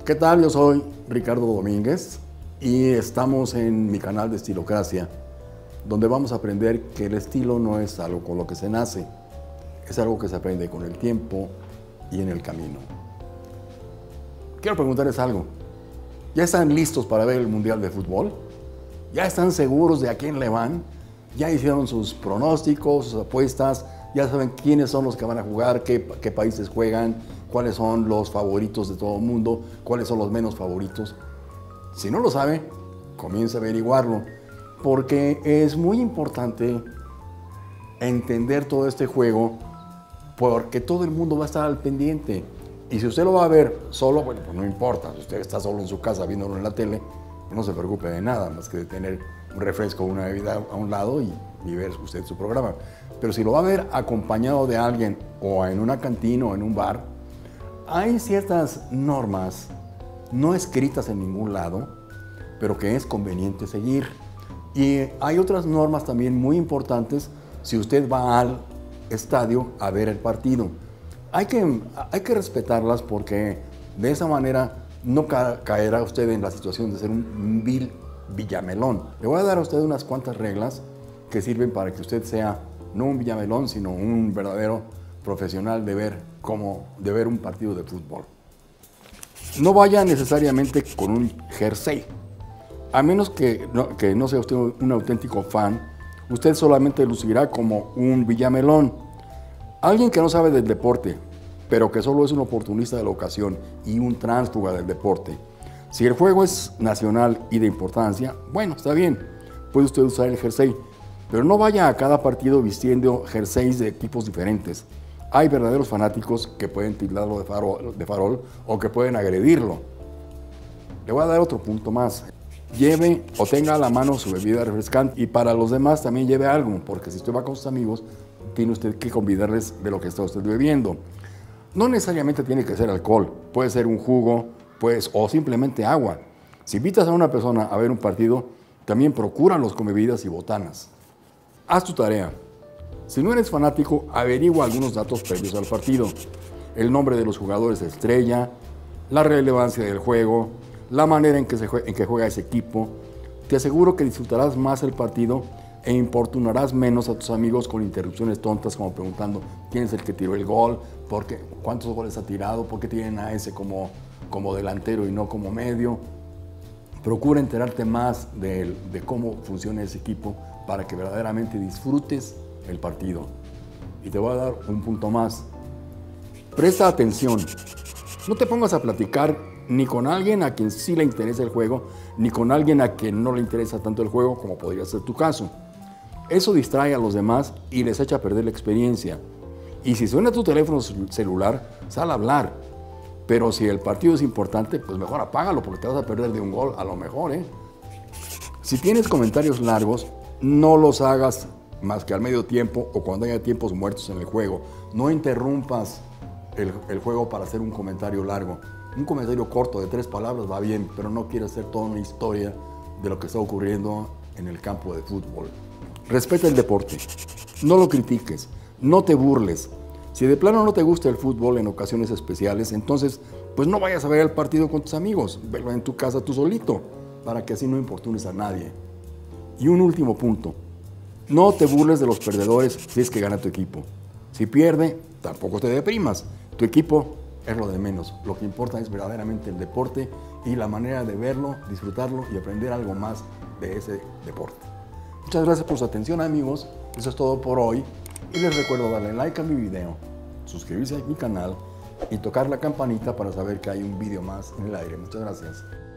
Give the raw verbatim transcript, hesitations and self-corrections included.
¿Qué tal? Yo soy Ricardo Domínguez y estamos en mi canal de Estilocracia, donde vamos a aprender que el estilo no es algo con lo que se nace, es algo que se aprende con el tiempo y en el camino. Quiero preguntarles algo. ¿Ya están listos para ver el Mundial de Fútbol? ¿Ya están seguros de a quién le van? ¿Ya hicieron sus pronósticos, sus apuestas? ¿Ya saben quiénes son los que van a jugar, qué, qué países juegan, cuáles son los favoritos de todo el mundo, cuáles son los menos favoritos? Si no lo sabe, comience a averiguarlo, porque es muy importante entender todo este juego, porque todo el mundo va a estar al pendiente. Y si usted lo va a ver solo, bueno, pues no importa. Si usted está solo en su casa viéndolo en la tele, no se preocupe de nada, más que de tener un refresco o una bebida a un lado y, y ver usted su programa. Pero si lo va a ver acompañado de alguien o en una cantina o en un bar, hay ciertas normas no escritas en ningún lado, pero que es conveniente seguir. Y hay otras normas también muy importantes si usted va al estadio a ver el partido. Hay que, hay que respetarlas, porque de esa manera no ca caerá usted en la situación de ser un vil villamelón. Le voy a dar a usted unas cuantas reglas que sirven para que usted sea no un villamelón, sino un verdadero profesional de ver, como, de ver un partido de fútbol. No vaya necesariamente con un jersey. A menos que no, que no sea usted un auténtico fan, usted solamente lucirá como un villamelón. Alguien que no sabe del deporte, pero que solo es un oportunista de la ocasión y un tránsfuga del deporte. Si el juego es nacional y de importancia, bueno, está bien, puede usted usar el jersey, pero no vaya a cada partido vistiendo jerseys de equipos diferentes. Hay verdaderos fanáticos que pueden tildarlo de farol, de farol o que pueden agredirlo. Le voy a dar otro punto más. Lleve o tenga a la mano su bebida refrescante, y para los demás también lleve algo, porque si usted va con sus amigos, tiene usted que convidarles de lo que está usted bebiendo. No necesariamente tiene que ser alcohol, puede ser un jugo, pues, o simplemente agua. Si invitas a una persona a ver un partido, también procúralos con bebidas y botanas. Haz tu tarea. Si no eres fanático, averigua algunos datos previos al partido: el nombre de los jugadores estrella, la relevancia del juego, la manera en que, se juega, en que juega ese equipo. Te aseguro que disfrutarás más el partido e importunarás menos a tus amigos con interrupciones tontas, como preguntando quién es el que tiró el gol, por qué, cuántos goles ha tirado, por qué tienen a ese como, como delantero y no como medio. Procura enterarte más de, de cómo funciona ese equipo para que verdaderamente disfrutes el partido. Y te voy a dar un punto más. Presta atención. No te pongas a platicar ni con alguien a quien sí le interesa el juego, ni con alguien a quien no le interesa tanto el juego, como podría ser tu caso. Eso distrae a los demás y les echa a perder la experiencia. Y si suena tu teléfono celular, sal a hablar. Pero si el partido es importante, pues mejor apágalo, porque te vas a perder de un gol, a lo mejor, ¿eh? Si tienes comentarios largos, no los hagas más que al medio tiempo o cuando haya tiempos muertos en el juego. No interrumpas el, el juego para hacer un comentario largo. Un comentario corto de tres palabras va bien, pero no quieres hacer toda una historia de lo que está ocurriendo en el campo de fútbol. Respeta el deporte, no lo critiques, no te burles. Si de plano no te gusta el fútbol en ocasiones especiales, entonces pues no vayas a ver el partido con tus amigos, verlo en tu casa tú solito, para que así no importunes a nadie. Y un último punto: no te burles de los perdedores si es que gana tu equipo. Si pierde, tampoco te deprimas, tu equipo es lo de menos. Lo que importa es verdaderamente el deporte y la manera de verlo, disfrutarlo y aprender algo más de ese deporte. Muchas gracias por su atención, amigos. Eso es todo por hoy. Y les recuerdo darle like a mi video, suscribirse a mi canal y tocar la campanita para saber que hay un video más en el aire. Muchas gracias.